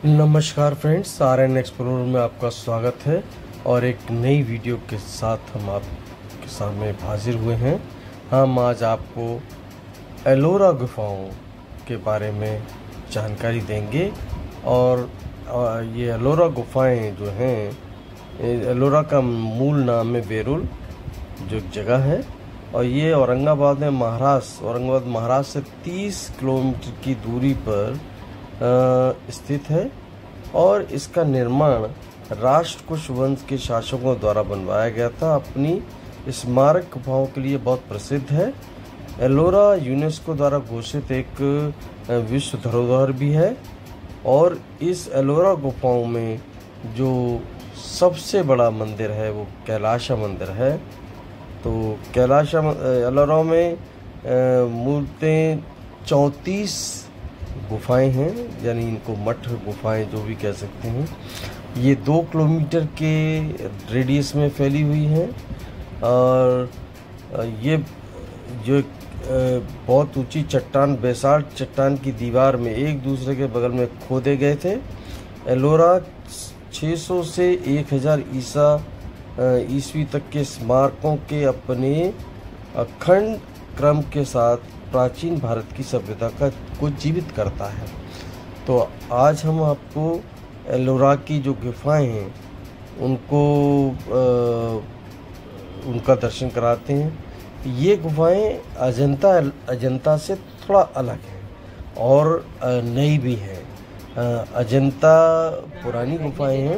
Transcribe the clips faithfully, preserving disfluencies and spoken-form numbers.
नमस्कार friends, are N explore में आपका स्वागत है और एक नई वीडियो के साथ हम आपके सामने हाजिर हुए हैं। हम आज आपको एलोरा गुफाओं के बारे में जानकारी देंगे और ये एलोरा गुफाएं जो हैं, एलोरा का मूल नाम है बेरुल, जो एक जगह है और ये औरंगाबाद में महाराष्ट्र औरंगाबाद महाराष्ट्र से तीस किलोमीटर की दूरी पर स्थित है और इसका निर्माण राष्ट्रकूट वंश के शासकों द्वारा बनवाया गया था। अपनी स्मारक गुफाओं के लिए बहुत प्रसिद्ध है। एलोरा यूनेस्को द्वारा घोषित एक विश्व धरोहर भी है और इस एलोरा गुफाओं में जो सबसे बड़ा मंदिर है वो कैलाशा मंदिर है। तो कैलाशा एलोरा में मूर्तें चौंतीस गुफाएं हैं, यानी इनको मठ गुफाएं जो भी कह सकते हैं। ये दो किलोमीटर के रेडियस में फैली हुई हैं और ये जो बहुत ऊंची चट्टान, बेसाल्ट चट्टान की दीवार में एक दूसरे के बगल में खोदे गए थे। एलोरा छह सौ से एक हज़ार ईसा ईस्वी तक के स्मारकों के अपने अखंड क्रम के साथ प्राचीन भारत की सभ्यता का को जीवित करता है। तो आज हम आपको एलोरा की जो गुफाएं हैं उनको आ, उनका दर्शन कराते हैं। ये गुफाएं अजंता अजंता से थोड़ा अलग हैं और नई भी हैं। अजंता पुरानी गुफाएं हैं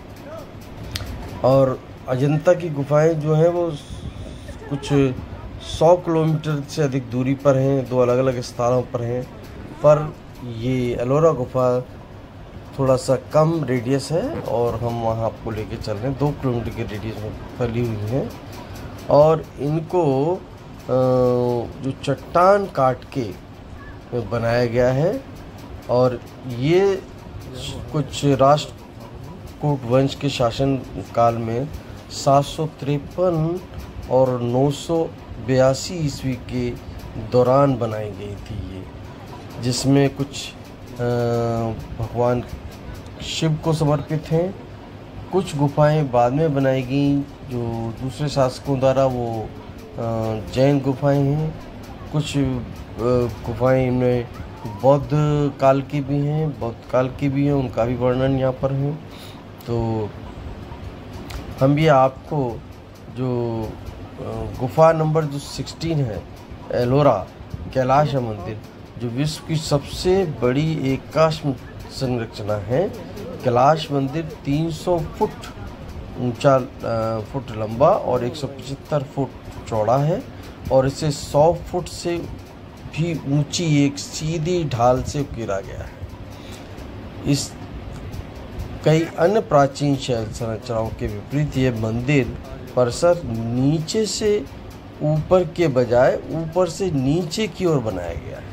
और अजंता की गुफाएं जो हैं वो कुछ सौ किलोमीटर से अधिक दूरी पर हैं, दो अलग अलग स्थानों पर हैं। पर ये एलोरा गुफा थोड़ा सा कम रेडियस है और हम वहाँ आपको लेके चल रहे हैं। दो किलोमीटर के रेडियस में फैली हुई हैं और इनको जो चट्टान काट के बनाया गया है और ये कुछ राष्ट्रकूट वंश के शासन काल में सात सौ तिरपन और नौ सौ बयासी ईस्वी के दौरान बनाई गई थी ये, जिसमें कुछ भगवान शिव को समर्पित हैं। कुछ गुफाएं बाद में बनाई गई जो दूसरे शासकों द्वारा, वो जैन गुफाएं हैं। कुछ गुफाएं इनमें बौद्ध काल की भी हैं, बौद्ध काल की भी हैं, उनका भी वर्णन यहाँ पर है। तो हम भी आपको जो गुफा नंबर जो सोलह है, एलोरा कैलाश मंदिर, जो विश्व की सबसे बड़ी एकाश्म संरचना है। कैलाश मंदिर तीन सौ फुट ऊंचा फुट लंबा और एक सौ पचहत्तर फुट चौड़ा है और इसे सौ फुट से भी ऊंची एक सीधी ढाल से घेरा गया है। इस कई अन्य प्राचीन शैल संरचनाओं के विपरीत ये मंदिर परिसर नीचे से ऊपर के बजाय ऊपर से नीचे की ओर बनाया गया है।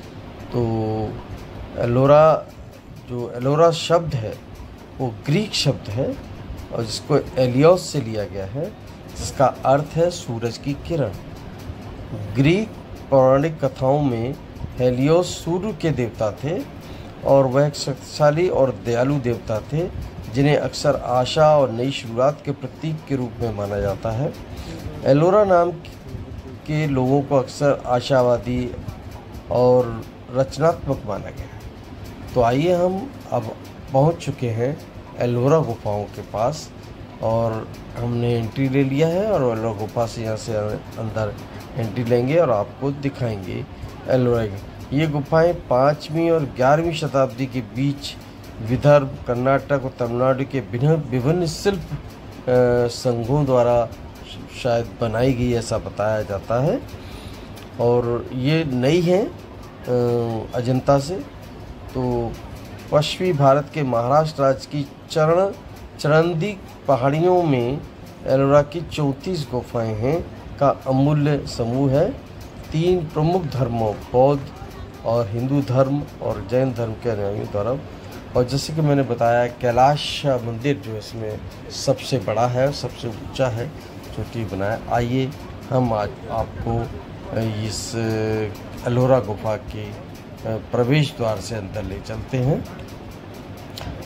तो एलोरा जो एलोरा शब्द है वो ग्रीक शब्द है और जिसको एलियोस से लिया गया है, जिसका अर्थ है सूरज की किरण। ग्रीक पौराणिक कथाओं में हेलियोस सूर्य के देवता थे और वह एक शक्तिशाली और दयालु देवता थे, जिन्हें अक्सर आशा और नई शुरुआत के प्रतीक के रूप में माना जाता है। एलोरा नाम के लोगों को अक्सर आशावादी और रचनात्मक माना गया है। तो आइए हम अब पहुंच चुके हैं एलोरा गुफाओं के पास और हमने एंट्री ले लिया है और एलोरा गुफा से यहाँ से अंदर एंट्री लेंगे और आपको दिखाएंगे एलोरा की। ये गुफाएं पाँचवीं और ग्यारहवीं शताब्दी के बीच विदर्भ, कर्नाटक और तमिलनाडु के विभिन्न शिल्प संघों द्वारा शायद बनाई गई, ऐसा बताया जाता है। और ये नई है अजंता से। तो पश्चिमी भारत के महाराष्ट्र राज्य की चरण चरंदी पहाड़ियों में एलोरा की चौंतीस गुफाएं हैं का अमूल्य समूह है। तीन प्रमुख धर्मों, बौद्ध और हिंदू धर्म और जैन धर्म के अनुयायियों द्वारा, और जैसे कि मैंने बताया कैलाश मंदिर जो इसमें सबसे बड़ा है, सबसे ऊंचा है, चोटी बनाया। आइए हम आज आपको इस एलोरा गुफा के प्रवेश द्वार से अंदर ले चलते हैं।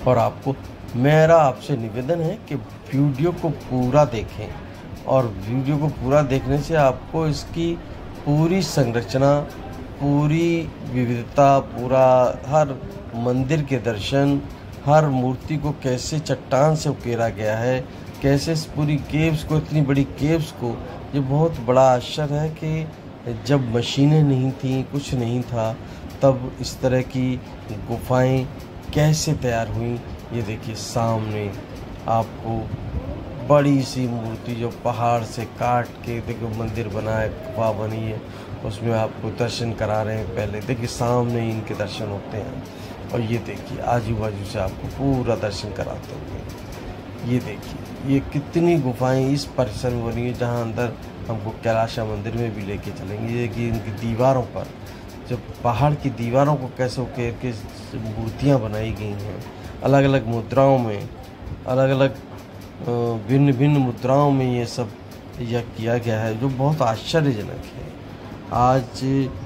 और आपको मेरा आपसे निवेदन है कि वीडियो को पूरा देखें, और वीडियो को पूरा देखने से आपको इसकी पूरी संरचना, पूरी विविधता, पूरा हर मंदिर के दर्शन, हर मूर्ति को कैसे चट्टान से उकेरा गया है, कैसे इस पूरी केव्स को, इतनी बड़ी केव्स को, ये बहुत बड़ा आश्चर्य है कि जब मशीनें नहीं थी, कुछ नहीं था, तब इस तरह की गुफाएं कैसे तैयार हुई। ये देखिए सामने आपको बड़ी सी मूर्ति जो पहाड़ से काट के देखो मंदिर बना है, गुफा बनी है, उसमें आपको दर्शन करा रहे हैं। पहले देखिए सामने ही इनके दर्शन होते हैं, और ये देखिए आजू बाजू से आपको पूरा दर्शन कराते हुए। ये देखिए ये कितनी गुफाएं इस परिसर में बनी है, जहाँ अंदर हमको कैलाशा मंदिर में भी लेके चलेंगे। ये कि इनकी दीवारों पर, जब पहाड़ की दीवारों को कैसे उकेर के मूर्तियाँ बनाई गई हैं, अलग अलग मुद्राओं में, अलग अलग भिन्न भिन्न मुद्राओं में ये सब यह किया गया है, जो बहुत आश्चर्यजनक है। आज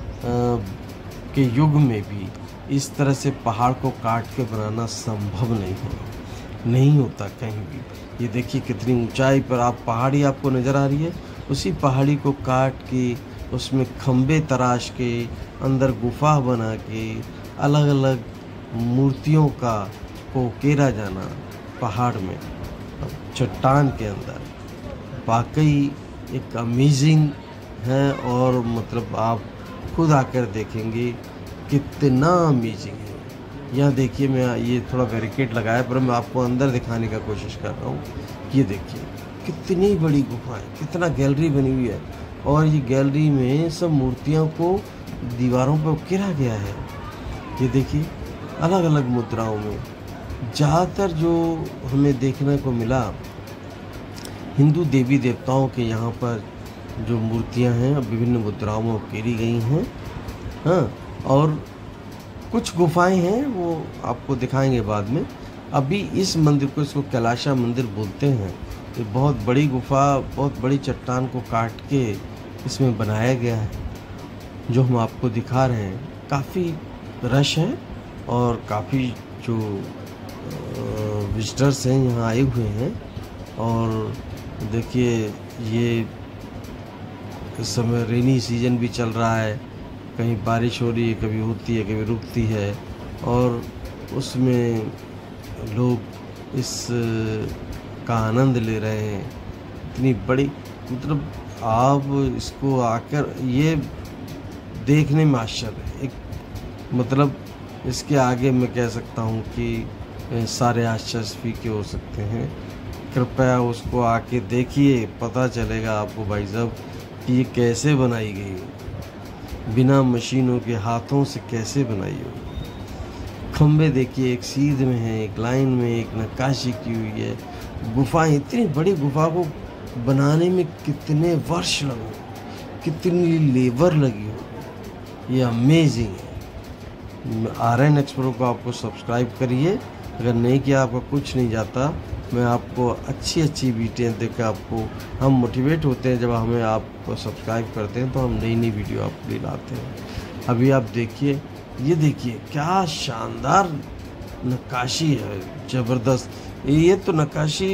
के युग में भी इस तरह से पहाड़ को काट के बनाना संभव नहीं है, नहीं होता कहीं भी। ये देखिए कितनी ऊंचाई पर आप पहाड़ी आपको नज़र आ रही है, उसी पहाड़ी को काट के उसमें खंबे तराश के अंदर गुफा बना के अलग अलग मूर्तियों का को उकेरा जाना पहाड़ में, चट्टान के अंदर, वाकई एक अमेजिंग है। और मतलब आप खुद आकर देखेंगे कितना अमेजिंग है। यहाँ देखिए मैं ये थोड़ा बैरिकेड लगाया, पर मैं आपको अंदर दिखाने का कोशिश कर रहा हूँ। ये देखिए कितनी बड़ी गुफा है, कितना गैलरी बनी हुई है, और ये गैलरी में सब मूर्तियों को दीवारों पर उकेरा गया है। ये देखिए अलग अलग मुद्राओं में। ज़्यादातर जो हमें देखने को मिला, हिंदू देवी देवताओं के यहाँ पर जो मूर्तियाँ हैं विभिन्न मुद्राओं में उकेरी गई हैं। हाँ, और कुछ गुफाएं हैं वो आपको दिखाएंगे बाद में। अभी इस मंदिर को, इसको कैलाशा मंदिर बोलते हैं। ये बहुत बड़ी गुफा, बहुत बड़ी चट्टान को काट के इसमें बनाया गया है, जो हम आपको दिखा रहे हैं। काफ़ी रश है और काफ़ी जो विजिटर्स हैं यहाँ आए हुए हैं। और देखिए ये इस समय रेनी सीजन भी चल रहा है, कहीं बारिश हो रही है, कभी होती है, कभी रुकती है, और उसमें लोग इस का आनंद ले रहे हैं। इतनी बड़ी, मतलब आप इसको आकर ये देखने में आश्चर्य है। एक मतलब इसके आगे मैं कह सकता हूँ कि सारे आश्चर्य फीके हो सकते हैं। कृपया उसको आके देखिए, पता चलेगा आपको भाई साहब कि ये कैसे बनाई गई है, बिना मशीनों के, हाथों से कैसे बनाई हो। खंबे देखिए एक सीध में है, एक लाइन में, एक नक्काशी की हुई है। गुफाएं, इतनी बड़ी गुफा को बनाने में कितने वर्ष लगे, कितनी लेबर लगी हो, ये अमेजिंग है। आर एन एक्सप्लोर को आपको सब्सक्राइब करिए, अगर नहीं किया आपका कुछ नहीं जाता। मैं आपको अच्छी अच्छी वीडियो देकर आपको, हम मोटिवेट होते हैं जब हमें आप सब्सक्राइब करते हैं, तो हम नई नई वीडियो आपके लिए लाते हैं। अभी आप देखिए, ये देखिए क्या शानदार नक्काशी है, ज़बरदस्त। ये तो नक्काशी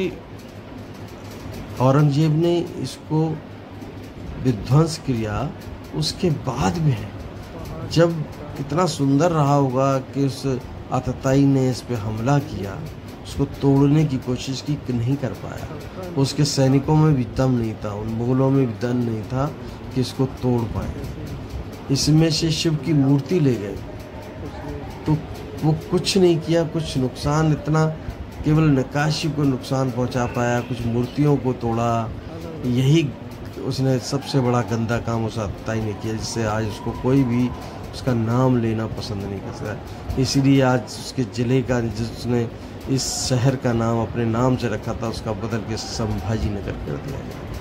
औरंगजेब ने इसको विध्वंस किया उसके बाद में है, जब कितना सुंदर रहा होगा कि उस आतताई ने इस पे हमला किया, उसको तोड़ने की कोशिश की, नहीं कर पाया। उसके सैनिकों में भी दम नहीं था, उन मुगलों में भी दम नहीं था कि इसको तोड़ पाए। इसमें से शिव की मूर्ति ले गए, तो वो कुछ नहीं किया, कुछ नुकसान, इतना केवल नक्काशी को नुकसान पहुंचा पाया, कुछ मूर्तियों को तोड़ा। यही उसने सबसे बड़ा गंदा काम उस आतताई ने किया, जिससे आज उसको कोई भी उसका नाम लेना पसंद नहीं कर सकता। इसीलिए आज उसके ज़िले का, जिसने इस शहर का नाम अपने नाम से रखा था, उसका बदल के संभाजी नगर कर दिया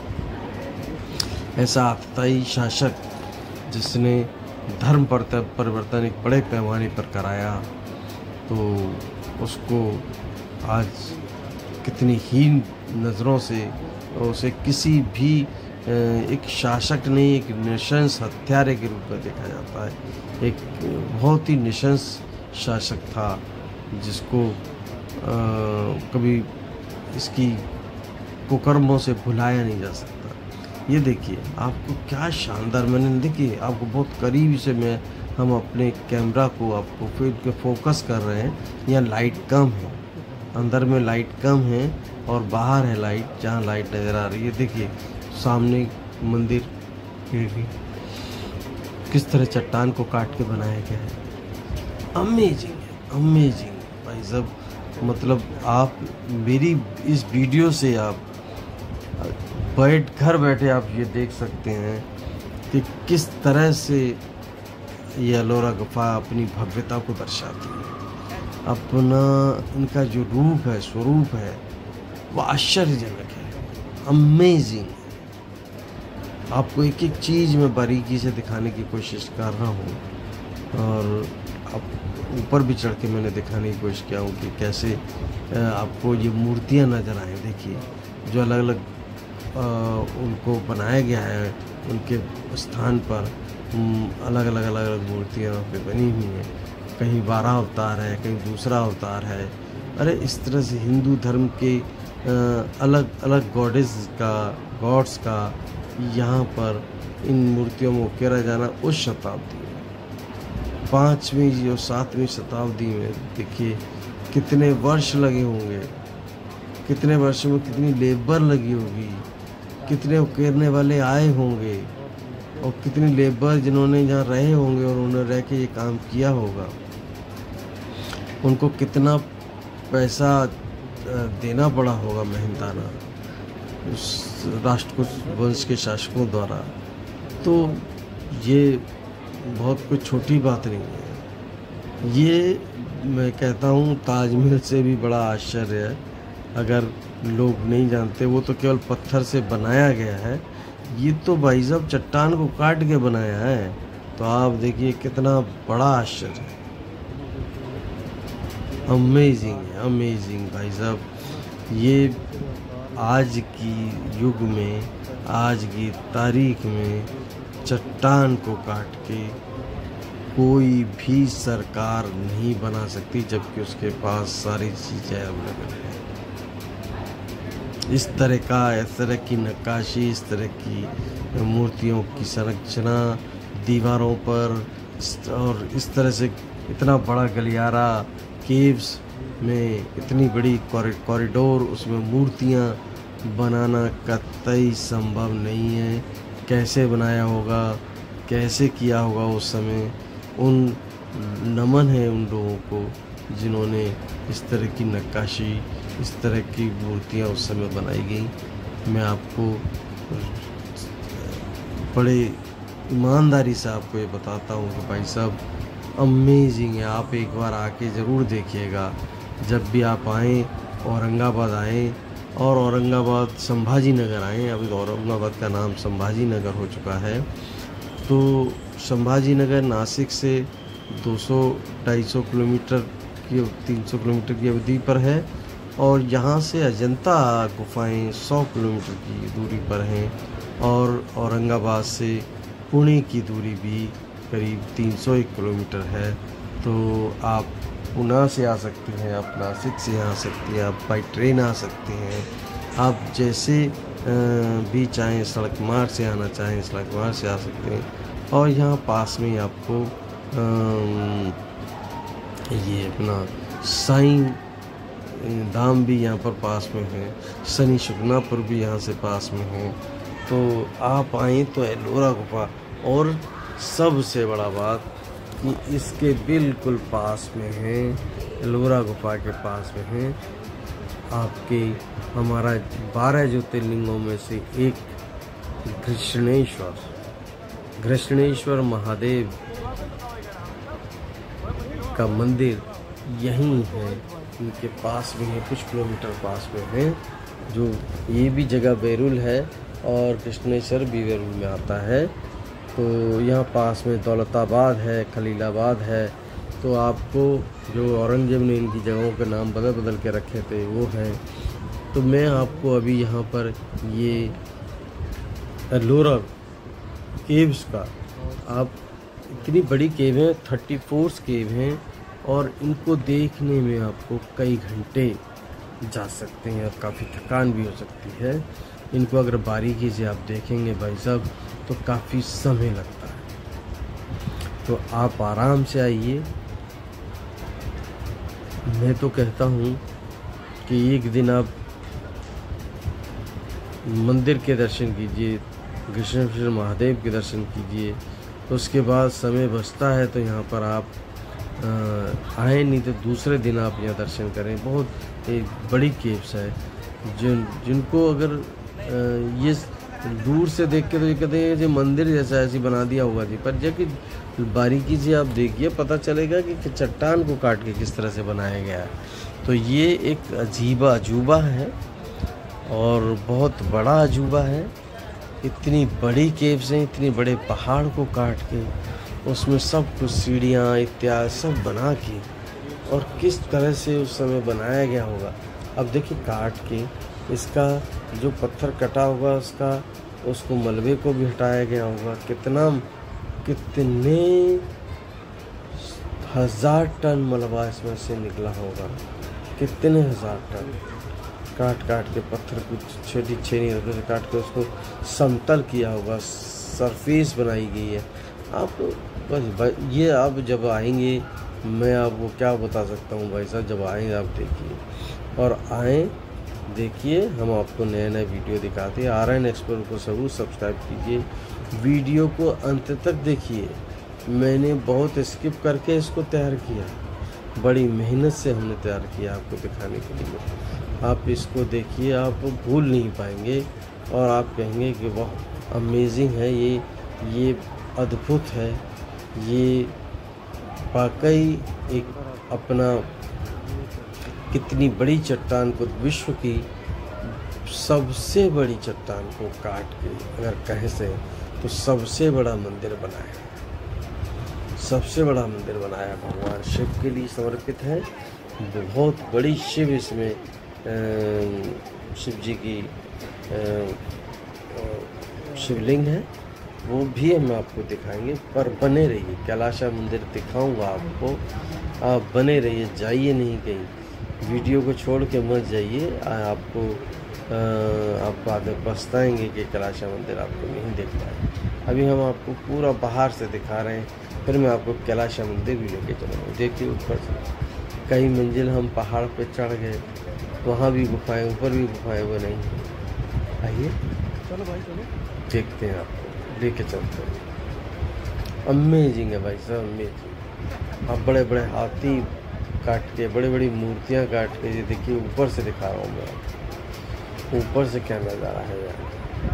गया। ऐसा आतताई शासक जिसने धर्म परिवर्तन एक बड़े पैमाने पर कराया, तो उसको आज कितनी हीन नज़रों से उसे किसी भी एक शासक नहीं, एक नृशंस हत्यारे के रूप में देखा जाता है। एक बहुत ही नृशंस शासक था, जिसको कभी इसकी कुकर्मों से भुलाया नहीं जा सकता। ये देखिए आपको क्या शानदार, मैंने देखिए आपको बहुत करीब से मैं हम अपने कैमरा को आपको फिर के फोकस कर रहे हैं। यहाँ लाइट कम है, अंदर में लाइट कम है और बाहर है लाइट, जहाँ लाइट नज़र आ रही है। देखिए सामने मंदिर किस तरह चट्टान को काट के बनाया गया है। अमेजिंग है, अमेजिंग भाई साहब। मतलब आप मेरी इस वीडियो से आप बैठ घर बैठे आप ये देख सकते हैं कि किस तरह से ये एलोरा गुफा अपनी भव्यता को दर्शाती है। अपना इनका जो रूप है, स्वरूप है, वो आश्चर्यजनक है, अमेजिंग है। आपको एक एक चीज़ में बारीकी से दिखाने की कोशिश कर रहा हूँ और अब ऊपर भी चढ़ के मैंने दिखाने की कोशिश किया हूँ कि कैसे आपको ये मूर्तियाँ नज़र आएँ। देखिए जो अलग अलग उनको बनाया गया है, उनके स्थान पर अलग अलग अलग अलग मूर्तियाँ पे बनी हुई हैं। कहीं बारह अवतार है, कहीं दूसरा अवतार है। अरे इस तरह से हिंदू धर्म के अलग अलग गॉडेस का, गॉड्स का यहाँ पर इन मूर्तियों में उकेरा जाना उस शताब्दी में, पाँचवीं और सातवीं शताब्दी में देखिए कितने वर्ष लगे होंगे, कितने वर्षों में कितनी लेबर लगी होगी, कितने उकेरने वाले आए होंगे और कितनी लेबर जिन्होंने यहाँ रहे होंगे और उन्होंने रह के ये काम किया होगा। उनको कितना पैसा देना पड़ा होगा मेहनताना उस राष्ट्र को वंश के शासकों द्वारा। तो ये बहुत कुछ छोटी बात नहीं है। ये मैं कहता हूँ ताजमहल से भी बड़ा आश्चर्य है। अगर लोग नहीं जानते, वो तो केवल पत्थर से बनाया गया है, ये तो भाई साहब चट्टान को काट के बनाया है। तो आप देखिए कितना बड़ा आश्चर्य है। अमेजिंग है, अमेजिंग भाई साहब। ये आज की युग में, आज की तारीख में चट्टान को काट के कोई भी सरकार नहीं बना सकती, जबकि उसके पास सारी चीज़ें अवेलेबल हैं। इस तरह का, इस तरह की नक्काशी, इस तरह की मूर्तियों की संरचना दीवारों पर, और इस तरह से इतना बड़ा गलियारा, केव्स में इतनी बड़ी कॉरिडोर, उसमें मूर्तियाँ बनाना कतई संभव नहीं है। कैसे बनाया होगा, कैसे किया होगा उस समय, उन नमन है उन लोगों को जिन्होंने इस तरह की नक्काशी, इस तरह की मूर्तियाँ उस समय बनाई गई। मैं आपको बड़े ईमानदारी से आपको ये बताता हूँ कि भाई साहब अमेजिंग है। आप एक बार आके ज़रूर देखिएगा। जब भी आप आएँ, औरंगाबाद आएँ और औरंगाबाद संभाजी नगर आएँ, अभी औरंगाबाद का नाम संभाजी नगर हो चुका है। तो संभाजी नगर नासिक से दो सौ ढाई सौ किलोमीटर की, तीन सौ किलोमीटर की अवधि पर है और यहाँ से अजंता गुफाएं सौ किलोमीटर की दूरी पर हैं और औरंगाबाद से पुणे की दूरी भी करीब तीन सौ एक किलोमीटर है। तो आप पुणे से आ सकते हैं, आप नासिक से आ सकते हैं, आप बाई ट्रेन आ सकते हैं, आप जैसे भी चाहें, सड़क मार्ग से आना चाहें सड़क मार्ग से आ सकते हैं। और यहाँ पास में आपको ये अपना साईं धाम भी यहाँ पर पास में है, शनि शुक्नापुर भी यहाँ से पास में है। तो आप आएँ तो एलोरा गुफा, और सबसे बड़ा बात कि इसके बिल्कुल पास में है, एलोरा गुफा के पास में है आपके हमारा बारह ज्योतिर्लिंगों में से एक घृष्णेश्वर, घृष्णेश्वर महादेव का मंदिर यहीं है, इनके पास में है, कुछ किलोमीटर पास में है। जो ये भी जगह बैरुल है और कृष्णेश्वर भी बैरुल में आता है। तो यहाँ पास में दौलताबाद है, खलीलाबाद है। तो आपको जो औरंगजेब ने इनकी जगहों के नाम बदल बदल के रखे थे वो हैं। तो मैं आपको अभी यहाँ पर ये एलोरा केव्स का, आप इतनी बड़ी केव है, थर्टी फोर्स केव हैं और इनको देखने में आपको कई घंटे जा सकते हैं और काफ़ी थकान भी हो सकती है। इनको अगर बारीकी से आप देखेंगे भाई साहब तो काफ़ी समय लगता है। तो आप आराम से आइए। मैं तो कहता हूँ कि एक दिन आप मंदिर के दर्शन कीजिए, कृष्णेश्वर महादेव के दर्शन कीजिए, उसके बाद समय बचता है तो यहाँ पर आप आए, नहीं तो दूसरे दिन आप यहाँ दर्शन करें। बहुत एक बड़ी केव्स है जिन जिनको अगर आ, ये दूर से देख के तो ये कहते हैं जो मंदिर जैसा ऐसी बना दिया होगा जी, पर जब कि बारीकी से आप देखिए पता चलेगा कि चट्टान को काट के किस तरह से बनाया गया है। तो ये एक अजीबा अजूबा है और बहुत बड़ा अजूबा है। इतनी बड़ी केव्स हैं, इतनी बड़े पहाड़ को काट के उसमें सब कुछ सीढ़ियाँ इत्यादि सब बना के, और किस तरह से उस समय बनाया गया होगा। अब देखिए काट के इसका जो पत्थर कटा होगा उसका उसको मलबे को भी हटाया गया होगा। कितना कितने हजार टन मलबा इसमें से निकला होगा, कितने हजार टन काट काट के पत्थर को छोटी छेनी रखने से काट के उसको समतल किया होगा, सरफेस बनाई गई है। आप बस ये आप जब आएंगे मैं आपको क्या बता सकता हूँ भाई साहब, जब आएंगे आप देखिए। और आएँ देखिए, हम आपको नए नए वीडियो दिखाते हैं। आर एन एक्सप्लोर को जरूर सब्सक्राइब कीजिए, वीडियो को अंत तक देखिए। मैंने बहुत स्किप करके इसको तैयार किया, बड़ी मेहनत से हमने तैयार किया आपको दिखाने के लिए। आप इसको देखिए, आप भूल नहीं पाएंगे और आप कहेंगे कि वाह अमेजिंग है, ये ये अद्भुत है। ये वाकई एक अपना कितनी बड़ी चट्टान को, विश्व की सबसे बड़ी चट्टान को काट के अगर कहे से तो सबसे बड़ा मंदिर बनाया, सबसे बड़ा मंदिर बनाया भगवान शिव के लिए समर्पित है। बहुत बड़ी शिव इसमें शिव जी की शिवलिंग है, वो भी हम आपको दिखाएंगे। पर बने रहिए, कैलाश मंदिर दिखाऊंगा आपको, आप बने रहिए, जाइए नहीं कहीं, वीडियो को छोड़ के मत जाइए। आपको आप बाद में पछताएंगे कि कैलाश मंदिर आपको नहीं देख पाए। अभी हम आपको पूरा बाहर से दिखा रहे हैं, फिर मैं आपको कैलाश मंदिर भी लेके चलूँगा। देखिए ऊपर से कई मंजिल हम पहाड़ पे चढ़ गए, वहाँ भी गुफाएं, ऊपर भी गुफाएं वो नहीं। आइए चलो भाई चलो देखते हैं, आपको लेके चलते हैं। अमेजिंग है भाई साहब, अमेजिंग। आप बड़े बड़े हाथी काट के, बड़ी बड़ी मूर्तियाँ काट के, ये देखिए ऊपर से दिखा रहा हूँ मैं आपको, ऊपर से क्या नज़ारा है यार।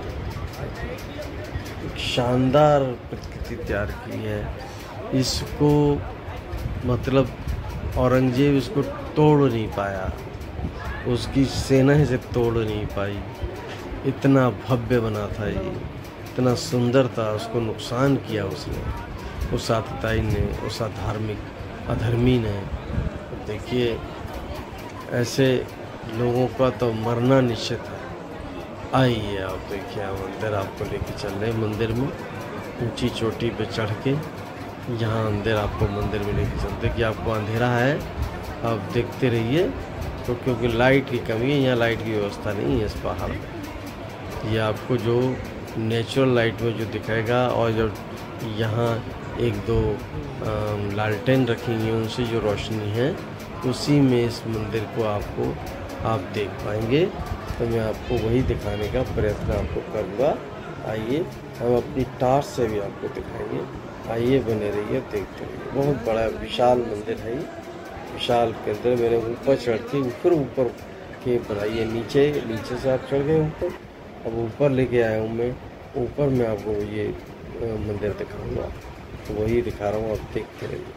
एक शानदार प्रकृति तैयार की है। इसको मतलब औरंगजेब इसको तोड़ नहीं पाया, उसकी सेना इसे तोड़ नहीं पाई। इतना भव्य बना था ये, इतना सुंदर था, उसको नुकसान किया उसने, उस आतताई ने, उस अधार्मिक अधर्मी ने। देखिए ऐसे लोगों का तो मरना निश्चित है। आइए आप देखिए, मंदिर आपको लेके चल रहे हैं। मंदिर में ऊंची चोटी पे चढ़ के यहाँ अंदर आपको मंदिर में लेके चलते कि आपको अंधेरा है, आप देखते रहिए। तो क्योंकि लाइट की कमी है, यहाँ लाइट की व्यवस्था नहीं है इस पहाड़ में। ये आपको जो नेचुरल लाइट में जो दिखाएगा, और जो यहाँ एक दो लालटेन रखी हुई हैं उनसे जो रोशनी है, उसी में इस मंदिर को आपको आप देख पाएंगे। तो मैं आपको वही दिखाने का प्रयत्न आपको करूँगा। आइए हम अपनी टार्च से भी आपको दिखाएंगे। आइए बने रहिए, देखते रहिए। बहुत बड़ा विशाल मंदिर है ये, विशाल के अंदर मेरे ऊपर चढ़ के ऊपर ऊपर के बनाइए। नीचे नीचे से आप चढ़ गए ऊपर, अब ऊपर लेके आया हूँ मैं, ऊपर मैं आपको ये मंदिर दिखाऊँगा। तो वही दिखा रहा हूँ, आप देखते रहिए।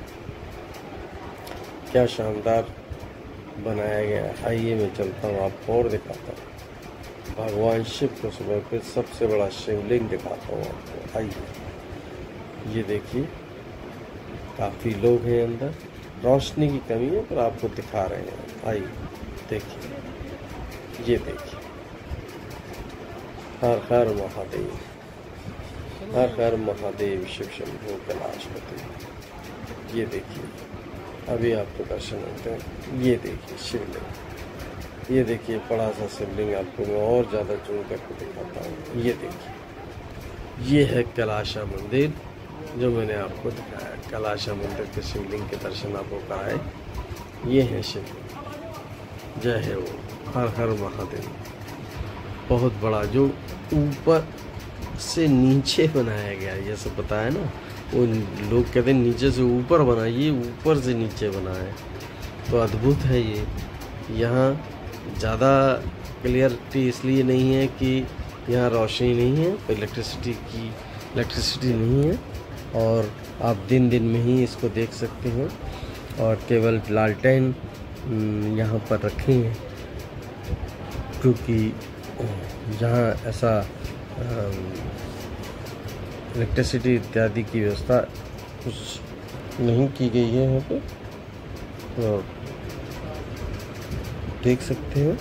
क्या शानदार बनाया गया है। आइए मैं चलता हूँ, आपको और दिखाता हूँ। भगवान शिव को समर्पित सबसे बड़ा शिवलिंग दिखाता हूँ आपको। आइए ये देखिए, काफ़ी लोग हैं अंदर, रोशनी की कमी है पर आपको दिखा रहे हैं। आइए देखिए, ये देखिए। हर हर महादेव, हर हर महादेव शिव शंभो कैलाशपति। ये देखिए अभी आपको दर्शन होते हैं। ये देखिए शिवलिंग, ये देखिए बड़ा सा शिवलिंग, आपको मैं और ज़्यादा जूम करके दिखाता हूँ। ये देखिए, ये है कैलाशा मंदिर जो मैंने आपको दिखाया। कैलाशा मंदिर के शिवलिंग के दर्शन आपको कराए। ये है शिवलिंग, जय है वो, हर हर महादेव। बहुत बड़ा, जो ऊपर से नीचे बनाया गया, ये सब बताया ना, वो लोग कहते हैं नीचे से ऊपर बना, ये ऊपर से नीचे बना है, तो अद्भुत है ये। यहाँ ज़्यादा क्लियरिटी इसलिए नहीं है कि यहाँ रोशनी नहीं है, इलेक्ट्रिसिटी की इलेक्ट्रिसिटी नहीं है, और आप दिन दिन में ही इसको देख सकते हैं। और केवल लालटेन यहाँ पर रखे हैं, क्योंकि जहाँ ऐसा इलेक्ट्रिसिटी इत्यादि की व्यवस्था कुछ नहीं की गई है यहाँ पे, तो देख सकते हैं।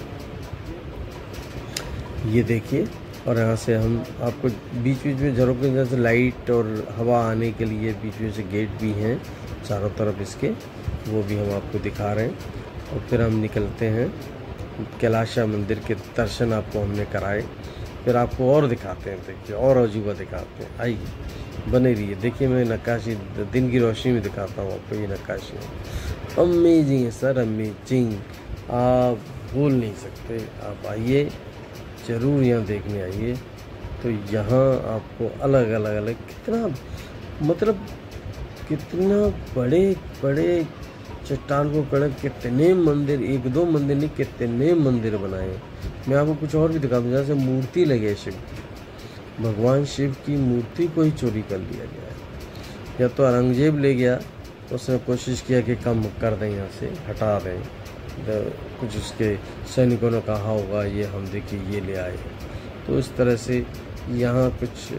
ये देखिए, और यहाँ से हम आपको बीच बीच में झरोखे जैसे लाइट और हवा आने के लिए बीच में से गेट भी हैं चारों तरफ इसके, वो भी हम आपको दिखा रहे हैं। और फिर हम निकलते हैं, कैलाशा मंदिर के दर्शन आपको हमने कराए, फिर आपको और दिखाते हैं। देखिए और अजूबा दिखाते हैं, आइए बने रहिए। देखिए मैं नक्काशी दिन की रोशनी में दिखाता हूँ आपको। ये नक्काशी अमेजिंग है सर, अमेजिंग, आप भूल नहीं सकते। आप आइए ज़रूर, यहाँ देखने आइए। तो यहाँ आपको अलग अलग अलग कितना मतलब कितना बड़े बड़े चट्टान को कड़क कितने मंदिर, एक दो मंदिर नहीं कितने मंदिर बनाए। मैं आपको कुछ और भी दिखा दूँ, जैसे मूर्ति लगे शिव, भगवान शिव की मूर्ति को ही चोरी कर लिया गया है। या तो औरंगजेब ले गया, उसने कोशिश किया कि कम कर दें, यहाँ से हटा दें, कुछ उसके सैनिकों ने कहा होगा ये हम देखिए ये ले आए। तो इस तरह से यहाँ कुछ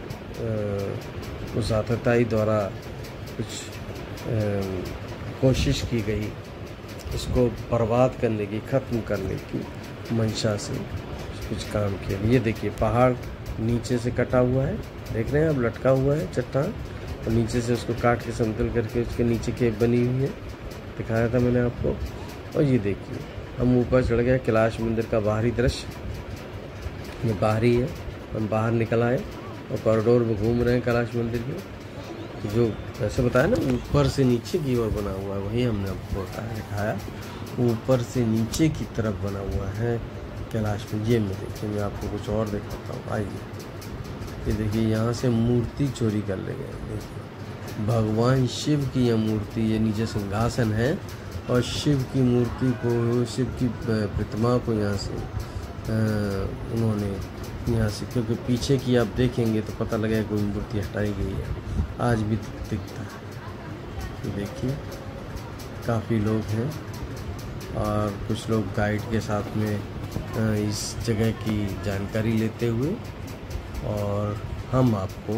आ, उस आतताई द्वारा कुछ आ, कोशिश की गई इसको बर्बाद करने की, ख़त्म करने की मंशा से कुछ काम किया। ये देखिए पहाड़ नीचे से कटा हुआ है, देख रहे हैं अब, लटका हुआ है चट्टान, और नीचे से उसको काट के समतल करके उसके नीचे केव बनी हुई है, दिखाया था मैंने आपको। और ये देखिए हम ऊपर चढ़ गए, कैलाश मंदिर का बाहरी दृश्य, ये बाहरी है। हम बाहर निकल आए और कॉरिडोर में घूम रहे हैं कैलाश मंदिर के, जो वैसे बताया ना ऊपर से नीचे की ओर बना हुआ है, वही हमने आपको दिखाया। ऊपर से नीचे की तरफ बना हुआ है कैलाश में। ये में देखिए मैं आपको कुछ और दिखाता हूँ, आइए। ये देखिए यहाँ से मूर्ति चोरी कर ले गए। देखिए भगवान शिव की यह मूर्ति, ये नीचे सिंहासन है, और शिव की मूर्ति को, शिव की प्रतिमा को यहाँ से उन्होंने यहाँ से, क्योंकि पीछे की आप देखेंगे तो पता लगेगा कोई मूर्ति हटाई गई है, आज भी दिखता है। देखिए काफ़ी लोग हैं, और कुछ लोग गाइड के साथ में इस जगह की जानकारी लेते हुए, और हम आपको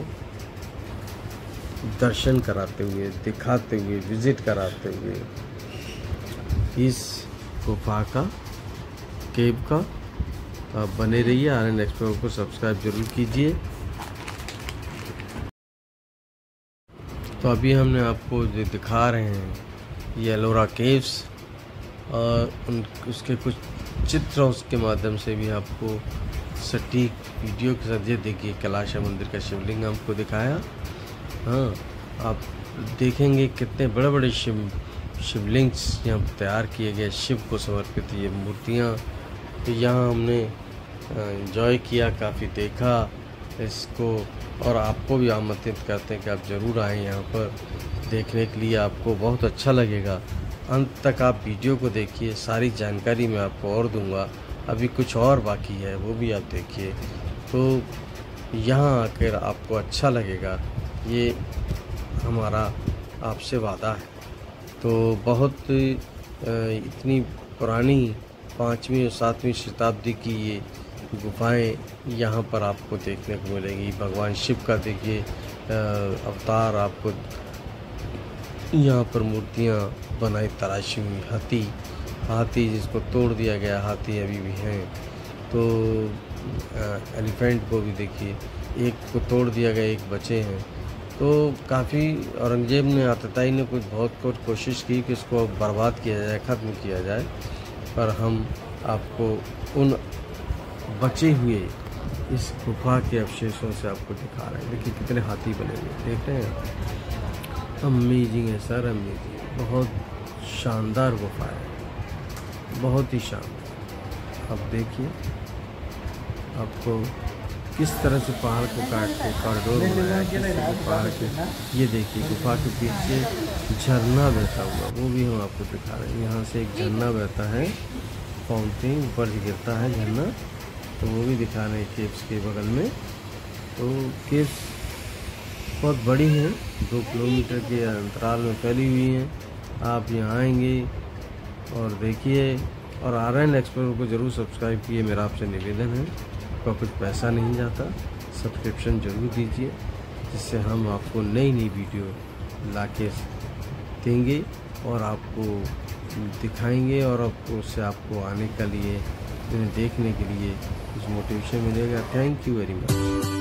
दर्शन कराते हुए, दिखाते हुए, विज़िट कराते हुए इस गुफा का, केव का। आप बने रहिए, आर एन एक्सप्लोरर को सब्सक्राइब जरूर कीजिए। तो अभी हमने आपको जो दिखा रहे हैं ये एलोरा केव्स, और उन उसके कुछ चित्रों के माध्यम से भी आपको सटीक वीडियो के साथ, ये देखिए कैलाशा मंदिर का शिवलिंग आपको दिखाया। हाँ, आप देखेंगे कितने बड़े बड़े शिव शिवलिंग्स यहाँ तैयार किए गए, शिव को समर्पित ये मूर्तियाँ। तो यहाँ हमने एंजॉय किया, काफ़ी देखा इसको, और आपको भी आमंत्रित करते हैं कि आप ज़रूर आएँ यहाँ पर देखने के लिए, आपको बहुत अच्छा लगेगा। अंत तक आप वीडियो को देखिए, सारी जानकारी मैं आपको और दूंगा, अभी कुछ और बाकी है वो भी आप देखिए। तो यहाँ आकर आपको अच्छा लगेगा, ये हमारा आपसे वादा है। तो बहुत इतनी पुरानी पाँचवीं और सातवीं शताब्दी की ये गुफाएं यहाँ पर आपको देखने को मिलेंगी। भगवान शिव का देखिए अवतार, आपको यहाँ पर मूर्तियाँ बनाई तराशी हुई, हाथी हाथी जिसको तोड़ दिया गया, हाथी अभी भी हैं। तो एलिफेंट को भी देखिए, एक को तोड़ दिया गया, एक बचे हैं। तो काफ़ी औरंगजेब ने, आतताई ने कुछ बहुत कुछ कोशिश की कि इसको बर्बाद किया जाए, ख़त्म किया जाए, पर हम आपको उन बचे हुए इस गुफा के अवशेषों से आपको दिखा रहे हैं। देखिए कितने हाथी बने हुए, देख रहे हैं। अमेजिंग है सर, अमेजिंग, बहुत शानदार गुफा है, बहुत ही शानदार। अब देखिए आपको किस तरह से पहाड़ को काट के कॉरिडोर बनाया है, किस तरह से पहाड़ के, ये देखिए गुफा के पीछे झरना बहता हुआ, वो भी हम आपको दिखा रहे हैं। यहाँ से एक झरना बहता है, फाउंटेन ऊपर से गिरता है झरना, तो वो भी दिखा रहे हैं केव्स के बगल में। तो केव्स बहुत बड़ी हैं, दो किलोमीटर के अंतराल में फैली हुई हैं। आप यहाँ आएंगे और देखिए, और आर्यन एक्सप्लोरर को ज़रूर सब्सक्राइब कीजिए, मेरा आपसे निवेदन है। आपका कुछ पैसा नहीं जाता, सब्सक्रिप्शन ज़रूर दीजिए, जिससे हम आपको नई नई वीडियो ला के देंगे और आपको दिखाएंगे, और आपको उससे आपको आने के लिए, देखने के लिए कुछ मोटिवेशन मिलेगा। Thank you very much.